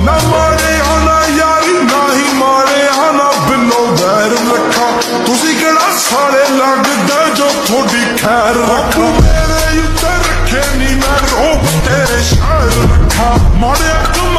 ना मारे आना यारी ना ही मारे आना बिलो बैर रखा तुसी केड़ा साले लगदा जो थोड़ी खैर रखा मेरे उत्ते रखे नी मैं रोब तेरे शहर रखा मारे